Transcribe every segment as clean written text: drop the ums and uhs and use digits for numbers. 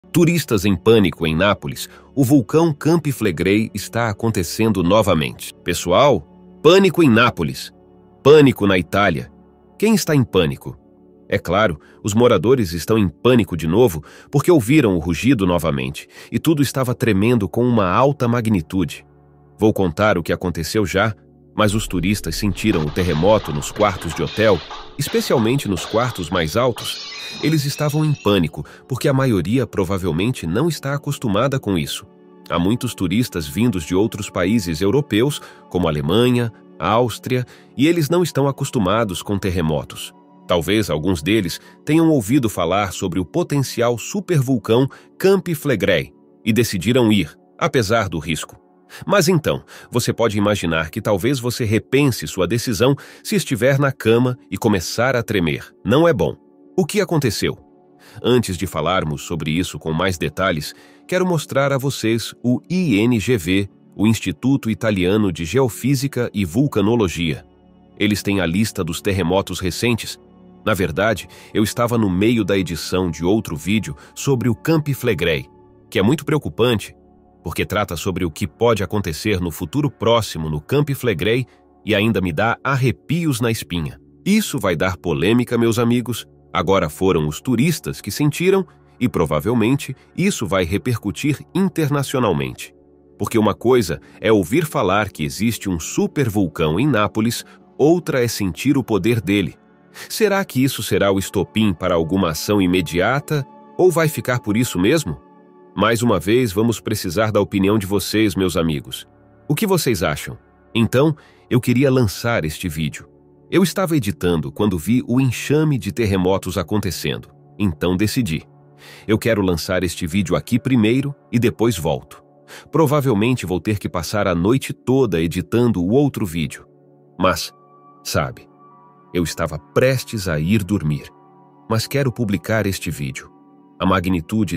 Turistas em pânico em Nápoles, o vulcão Campi Flegrei está acontecendo novamente. Pessoal, pânico em Nápoles. Pânico na Itália. Quem está em pânico? É claro, os moradores estão em pânico de novo porque ouviram o rugido novamente e tudo estava tremendo com uma alta magnitude. Vou contar o que aconteceu já, mas os turistas sentiram o terremoto nos quartos de hotel, especialmente nos quartos mais altos. Eles estavam em pânico porque a maioria provavelmente não está acostumada com isso. Há muitos turistas vindos de outros países europeus, como Alemanha, Áustria, e eles não estão acostumados com terremotos. Talvez alguns deles tenham ouvido falar sobre o potencial supervulcão Campi Flegrei e decidiram ir, apesar do risco. Mas então, você pode imaginar que talvez você repense sua decisão se estiver na cama e começar a tremer. Não é bom. O que aconteceu? Antes de falarmos sobre isso com mais detalhes, quero mostrar a vocês o INGV, o Instituto Italiano de Geofísica e Vulcanologia. Eles têm a lista dos terremotos recentes. Na verdade, eu estava no meio da edição de outro vídeo sobre o Campi Flegrei, que é muito preocupante, porque trata sobre o que pode acontecer no futuro próximo no Campi Flegrei e ainda me dá arrepios na espinha. Isso vai dar polêmica, meus amigos. Agora foram os turistas que sentiram e provavelmente isso vai repercutir internacionalmente. Porque uma coisa é ouvir falar que existe um supervulcão em Nápoles, outra é sentir o poder dele. Será que isso será o estopim para alguma ação imediata ou vai ficar por isso mesmo? Mais uma vez, vamos precisar da opinião de vocês, meus amigos. O que vocês acham? Então, eu queria lançar este vídeo. Eu estava editando quando vi o enxame de terremotos acontecendo. Então decidi. Eu quero lançar este vídeo aqui primeiro e depois volto. Provavelmente vou ter que passar a noite toda editando o outro vídeo. Mas, sabe, eu estava prestes a ir dormir. Mas quero publicar este vídeo. A magnitude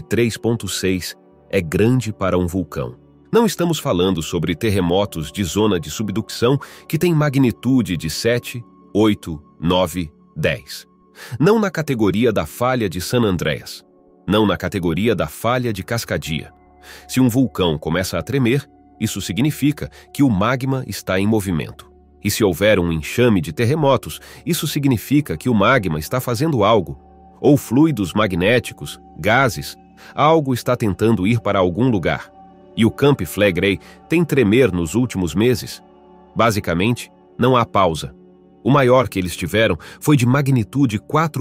3.6 é grande para um vulcão. Não estamos falando sobre terremotos de zona de subducção que têm magnitude de 7, 8, 9, 10. Não na categoria da falha de San Andreas. Não na categoria da falha de Cascadia. Se um vulcão começa a tremer, isso significa que o magma está em movimento. E se houver um enxame de terremotos, isso significa que o magma está fazendo algo, ou fluidos magnéticos, gases, algo está tentando ir para algum lugar. E o Campi Flegrei tem tremer nos últimos meses. Basicamente, não há pausa. O maior que eles tiveram foi de magnitude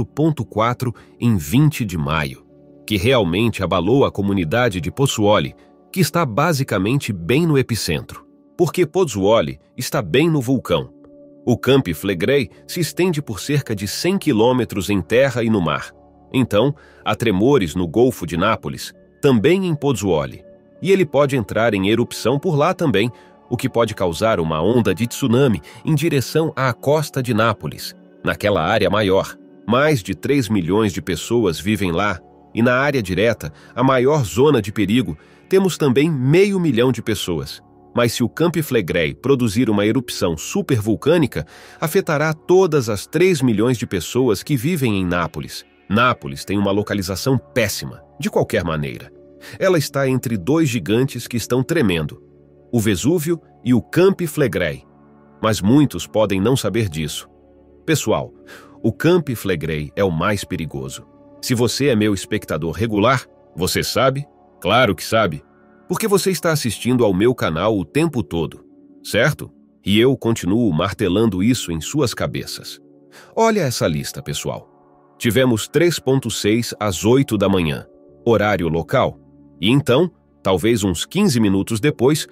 4.4 em 20 de maio, que realmente abalou a comunidade de Pozzuoli, que está basicamente bem no epicentro. Porque Pozzuoli está bem no vulcão. O Campi Flegrei se estende por cerca de 100 quilômetros em terra e no mar. Então, há tremores no Golfo de Nápoles, também em Pozzuoli. E ele pode entrar em erupção por lá também, o que pode causar uma onda de tsunami em direção à costa de Nápoles. Naquela área maior, mais de 3 milhões de pessoas vivem lá. E na área direta, a maior zona de perigo, temos também 500 mil de pessoas. Mas se o Campi Flegrei produzir uma erupção supervulcânica, afetará todas as 3 milhões de pessoas que vivem em Nápoles. Nápoles tem uma localização péssima, de qualquer maneira. Ela está entre dois gigantes que estão tremendo, o Vesúvio e o Campi Flegrei. Mas muitos podem não saber disso. Pessoal, o Campi Flegrei é o mais perigoso. Se você é meu espectador regular, você sabe? Claro que sabe. Porque você está assistindo ao meu canal o tempo todo, certo? E eu continuo martelando isso em suas cabeças. Olha essa lista, pessoal. Tivemos 3.6 às 8 da manhã, horário local. E então, talvez uns 15 minutos depois,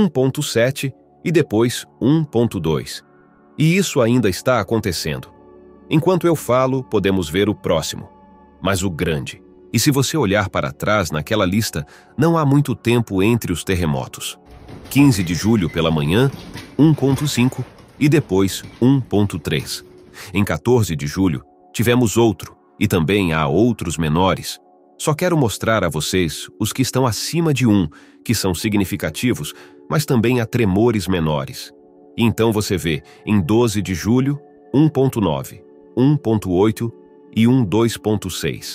1.7 e depois 1.2. E isso ainda está acontecendo. Enquanto eu falo, podemos ver o próximo. Mas o grande. E se você olhar para trás naquela lista, não há muito tempo entre os terremotos. 15 de julho pela manhã, 1.5 e depois 1.3. Em 14 de julho, tivemos outro, e também há outros menores. Só quero mostrar a vocês os que estão acima de 1, que são significativos, mas também há tremores menores. E então você vê, em 12 de julho, 1.9, 1.8 e 2.6.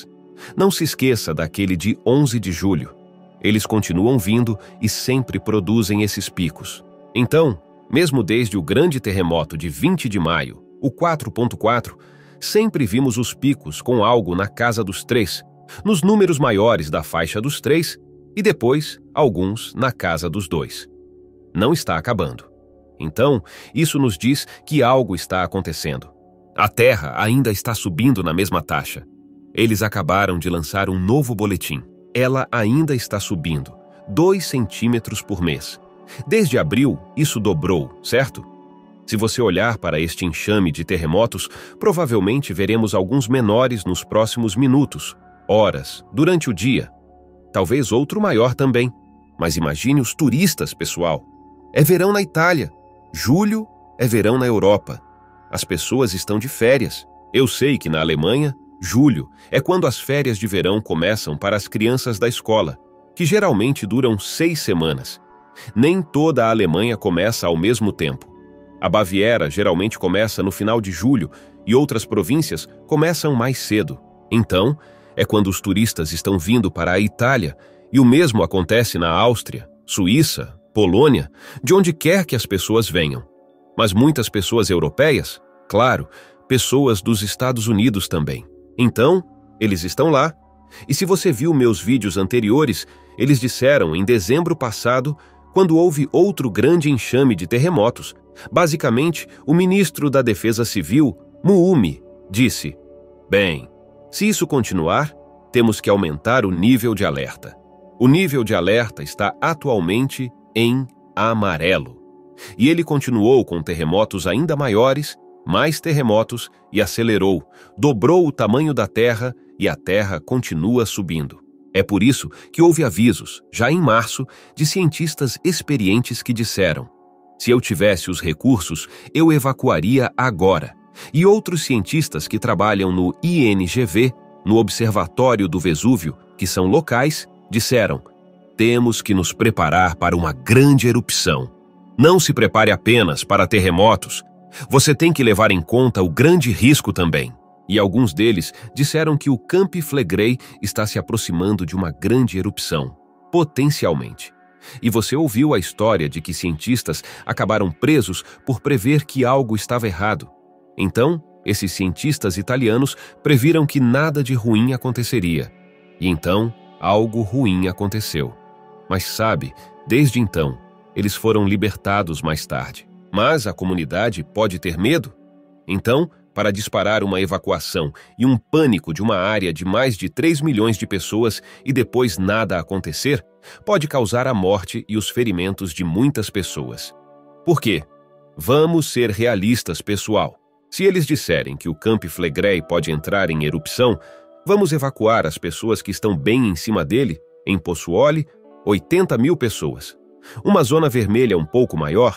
Não se esqueça daquele de 11 de julho. Eles continuam vindo e sempre produzem esses picos. Então, mesmo desde o grande terremoto de 20 de maio, o 4.4, sempre vimos os picos com algo na casa dos 3, nos números maiores da faixa dos 3 e depois alguns na casa dos 2. Não está acabando. Então, isso nos diz que algo está acontecendo. A Terra ainda está subindo na mesma taxa. Eles acabaram de lançar um novo boletim. Ela ainda está subindo, 2 centímetros por mês. Desde abril, isso dobrou, certo? Se você olhar para este enxame de terremotos, provavelmente veremos alguns menores nos próximos minutos, horas, durante o dia. Talvez outro maior também. Mas imagine os turistas, pessoal. É verão na Itália. Julho é verão na Europa. As pessoas estão de férias. Eu sei que na Alemanha, julho é quando as férias de verão começam para as crianças da escola, que geralmente duram 6 semanas. Nem toda a Alemanha começa ao mesmo tempo. A Baviera geralmente começa no final de julho e outras províncias começam mais cedo. Então, é quando os turistas estão vindo para a Itália, e o mesmo acontece na Áustria, Suíça, Polônia, de onde quer que as pessoas venham. Mas muitas pessoas europeias, claro, pessoas dos Estados Unidos também. Então, eles estão lá. E se você viu meus vídeos anteriores, eles disseram em dezembro passado, quando houve outro grande enxame de terremotos, basicamente o ministro da Defesa Civil, Muumi, disse: "Bem, se isso continuar, temos que aumentar o nível de alerta. O nível de alerta está atualmente em amarelo." E ele continuou com terremotos ainda maiores, mais terremotos, e acelerou, dobrou o tamanho da Terra e a Terra continua subindo. É por isso que houve avisos, já em março, de cientistas experientes que disseram: "Se eu tivesse os recursos, eu evacuaria agora." E outros cientistas que trabalham no INGV, no Observatório do Vesúvio, que são locais, disseram: "Temos que nos preparar para uma grande erupção. Não se prepare apenas para terremotos. Você tem que levar em conta o grande risco também." E alguns deles disseram que o Campi Flegrei está se aproximando de uma grande erupção, potencialmente. E você ouviu a história de que cientistas acabaram presos por prever que algo estava errado. Então, esses cientistas italianos previram que nada de ruim aconteceria. E então, algo ruim aconteceu. Mas sabe, desde então, eles foram libertados mais tarde. Mas a comunidade pode ter medo? Então, para disparar uma evacuação e um pânico de uma área de mais de 3 milhões de pessoas e depois nada acontecer, pode causar a morte e os ferimentos de muitas pessoas. Por quê? Vamos ser realistas, pessoal. Se eles disserem que o Campi Flegrei pode entrar em erupção, vamos evacuar as pessoas que estão bem em cima dele, em Pozzuoli, 80 mil pessoas. Uma zona vermelha um pouco maior,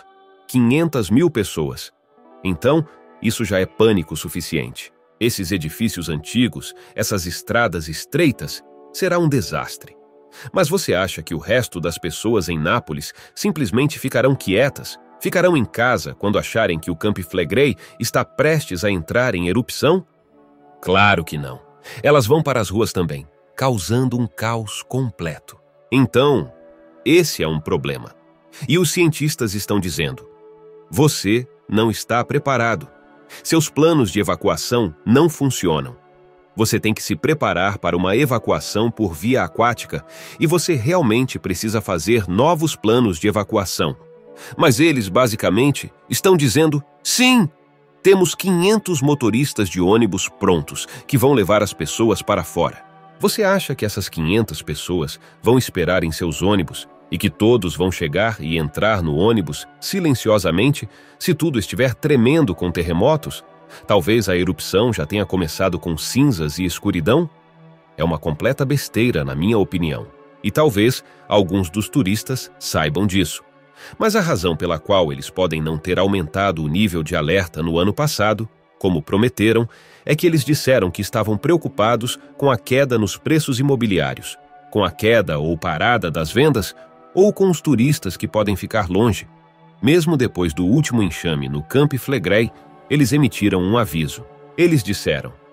500 mil pessoas. Então, isso já é pânico suficiente. Esses edifícios antigos, essas estradas estreitas, será um desastre. Mas você acha que o resto das pessoas em Nápoles simplesmente ficarão quietas, ficarão em casa quando acharem que o Campi Flegrei está prestes a entrar em erupção? Claro que não. Elas vão para as ruas também, causando um caos completo. Então, esse é um problema. E os cientistas estão dizendo: você não está preparado. Seus planos de evacuação não funcionam. Você tem que se preparar para uma evacuação por via aquática e você realmente precisa fazer novos planos de evacuação. Mas eles, basicamente, estão dizendo: sim, temos 500 motoristas de ônibus prontos que vão levar as pessoas para fora. Você acha que essas 500 pessoas vão esperar em seus ônibus e que todos vão chegar e entrar no ônibus silenciosamente se tudo estiver tremendo com terremotos? Talvez a erupção já tenha começado com cinzas e escuridão? É uma completa besteira, na minha opinião. E talvez alguns dos turistas saibam disso. Mas a razão pela qual eles podem não ter aumentado o nível de alerta no ano passado, como prometeram, é que eles disseram que estavam preocupados com a queda nos preços imobiliários, com a queda ou parada das vendas, ou com os turistas que podem ficar longe. Mesmo depois do último enxame no Campi Flegrei, eles emitiram um aviso. Eles disseram: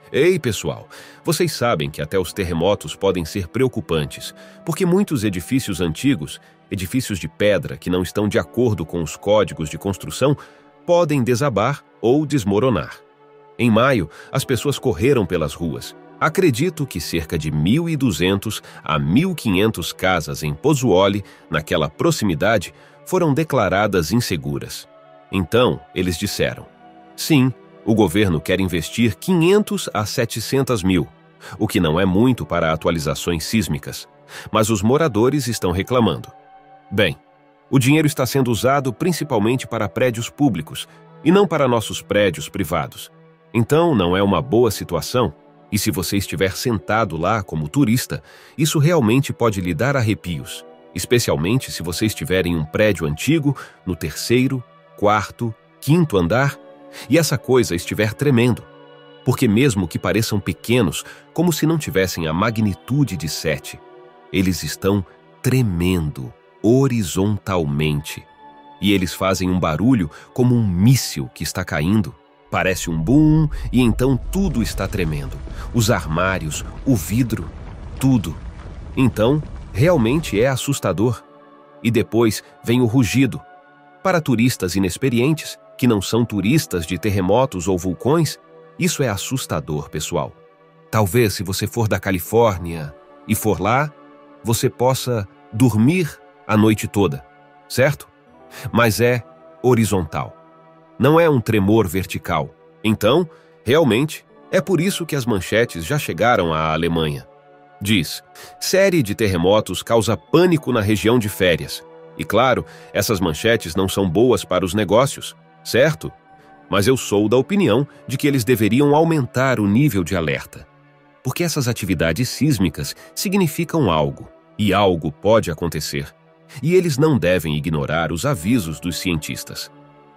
Ei, pessoal, vocês sabem que até os terremotos podem ser preocupantes, porque muitos edifícios antigos, edifícios de pedra que não estão de acordo com os códigos de construção, podem desabar ou desmoronar. Em maio, as pessoas correram pelas ruas. Acredito que cerca de 1.200 a 1.500 casas em Pozzuoli, naquela proximidade, foram declaradas inseguras. Então, eles disseram: sim, o governo quer investir 500 a 700 mil, o que não é muito para atualizações sísmicas, mas os moradores estão reclamando. Bem, o dinheiro está sendo usado principalmente para prédios públicos e não para nossos prédios privados. Então, não é uma boa situação, e se você estiver sentado lá como turista, isso realmente pode lhe dar arrepios, especialmente se você estiver em um prédio antigo, no 3º, 4º, 5º andar, e essa coisa estiver tremendo, porque mesmo que pareçam pequenos, como se não tivessem a magnitude de 7, eles estão tremendo horizontalmente, e eles fazem um barulho como um míssil que está caindo. Parece um boom e então tudo está tremendo. Os armários, o vidro, tudo. Então, realmente é assustador. E depois vem o rugido. Para turistas inexperientes, que não são turistas de terremotos ou vulcões, isso é assustador, pessoal. Talvez se você for da Califórnia e for lá, você possa dormir a noite toda, certo? Mas é horizontal. Não é um tremor vertical. Então, realmente, é por isso que as manchetes já chegaram à Alemanha. Diz: série de terremotos causa pânico na região de férias. E claro, essas manchetes não são boas para os negócios, certo? Mas eu sou da opinião de que eles deveriam aumentar o nível de alerta. Porque essas atividades sísmicas significam algo, e algo pode acontecer. E eles não devem ignorar os avisos dos cientistas.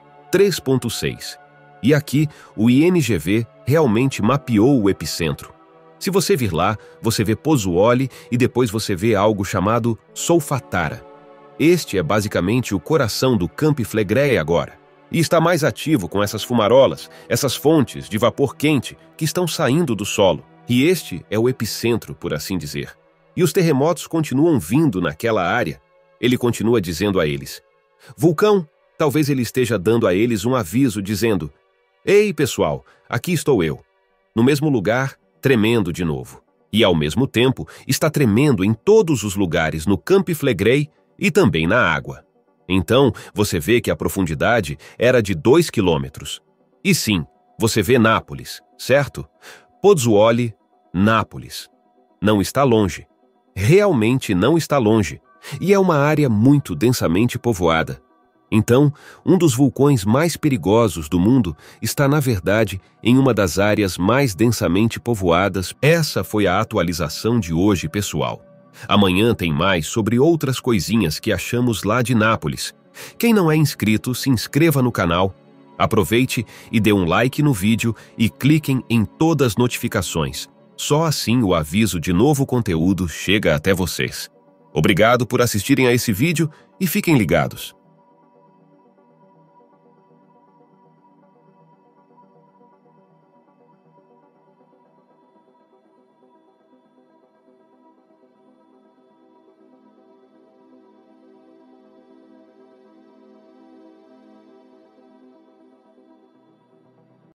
3.6. E aqui, o INGV realmente mapeou o epicentro. Se você vir lá, você vê Pozzuoli e depois você vê algo chamado Solfatara. Este é basicamente o coração do Campi Flegrei agora. E está mais ativo com essas fumarolas, essas fontes de vapor quente que estão saindo do solo. E este é o epicentro, por assim dizer. E os terremotos continuam vindo naquela área. Ele continua dizendo a eles: vulcão, talvez ele esteja dando a eles um aviso dizendo: ei, pessoal, aqui estou eu. No mesmo lugar, tremendo de novo. E ao mesmo tempo, está tremendo em todos os lugares no Campi Flegrei e também na água. Então, você vê que a profundidade era de 2 quilômetros. E sim, você vê Nápoles, certo? Pozzuoli, Nápoles. Não está longe. Realmente não está longe. E é uma área muito densamente povoada. Então, um dos vulcões mais perigosos do mundo está, na verdade, em uma das áreas mais densamente povoadas. Essa foi a atualização de hoje, pessoal. Amanhã tem mais sobre outras coisinhas que achamos lá de Nápoles. Quem não é inscrito, se inscreva no canal, aproveite e dê um like no vídeo e cliquem em todas as notificações. Só assim o aviso de novo conteúdo chega até vocês. Obrigado por assistirem a esse vídeo e fiquem ligados.